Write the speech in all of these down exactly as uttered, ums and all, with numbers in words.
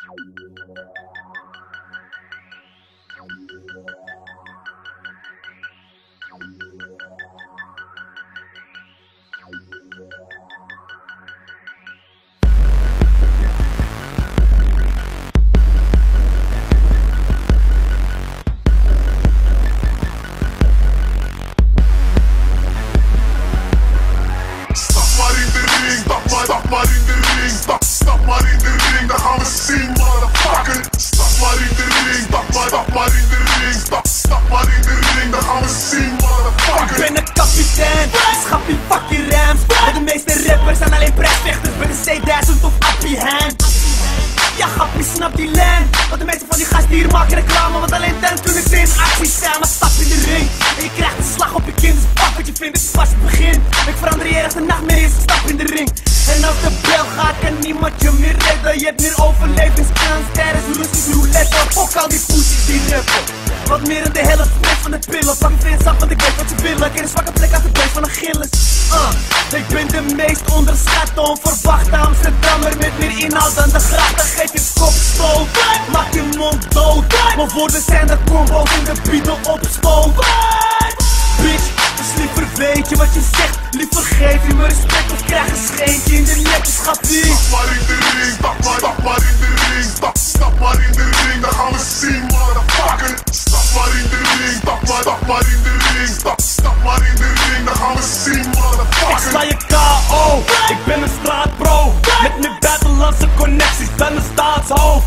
Stap maar in de ring, stap, stap maar in de ring, dan gaan we zien, motherfucker. Stap maar in de ring, stap maar, stap maar in de ring, stap, stap maar in de ring, dan gaan we zien, motherfucker. Ik ben een kapitein, schap die fucking rams. Maar de meeste rappers zijn alleen prijsvechters bij de C duizend of Appie Hand. Ja, grappie, snap die lijn. Want de meeste van die gasten hier maken reclame, want alleen dan kunnen ze in actie staan. Maar stap in de ring en je krijgt een slag op je kin. Dus pak wat je vindt, het is pas het begin. Ik verander je echt een nachtmerrie, is een stap in de ring. En als de bel gaat, kan niemand je meer redden. Je hebt meer overlevingskans tijdens Russisch roulette. Fok al die poesies die rappen. Wat meer dan de helft spreekt van de pillen. Pak je vriends af, want ik weet wat ze willen. Ik ken een zwakke plek uit de beest van Achilles. uh, Ik ben de meest onderschatte, onverwachte Amsterdammer met meer inhoud dan de grachten. Geef je kop stoot, maak je mond dood. Mijn woorden zijn de combo's in de Beatle op school. Bitch, dus liever weet je wat je zegt. Liever geef je me respect of krijg een scheentje in de nek. Dus gaat wie? Stap maar in de ring, stap maar, stap maar in de ring, stap, stap maar in de ring, dan gaan we zien, motherfucker. Stap maar in de ring, stap maar, stap maar in de ring, stap, stap maar in de ring, dan gaan we zien, motherfucker. Ik sla je K O, ik ben een straatbro. Met meer buitenlandse connecties dan een staatshoofd.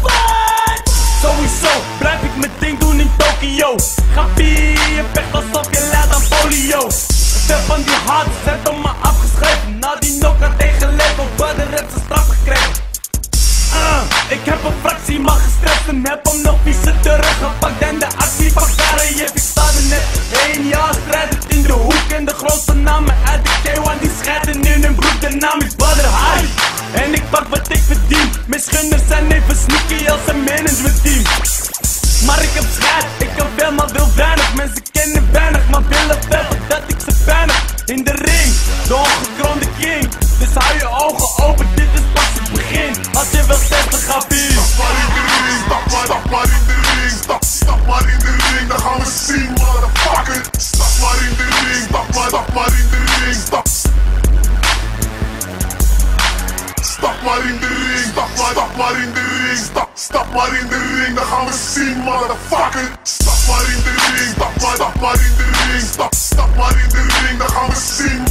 Sowieso blijf ik mijn ding doen in Tokio. Gappie, je vecht alsof je lijdt aan polio. Veel van die hard zijn om me afgeschreven. Na die knock-out tegen Lego, Badr heeft zijn straf gekregen. uh, Ik heb een fractie, maar gestrest en heb hem nog vieze teruggepakt. En de actie van Karajef, ik sta er net één jaar strijdend in de hoek. En de grootste namen uit de K één die scheiden in hun broek. De naam is Badr High. En ik pak wat ik verdien. Mijn schunners zijn even sneaky als een managementteam. Maar ik heb scheid, ik kan veel maar wil weinig. Mensen kennen weinig, maar willen veel dat ik ze pijnig. In de ring, de ongekroonde king. Dus hou je ogen open, dit is pas het begin. Als je wilt testen, ga bier. Stap maar in de ring, stap maar, stap maar in de ring, stap, stap maar in de ring, dan gaan we zien, motherfucker. Stap maar in de ring, stap maar, stap maar in de ring, stap. Stap maar in de ring, stap maar, stap maar in de ring, stap, stap maar in de ring, dan gaan we zien, motherfucker. Stap maar in de ring, stap maar, stap maar in de ring, stap, stap maar in de ring, dan gaan we zien,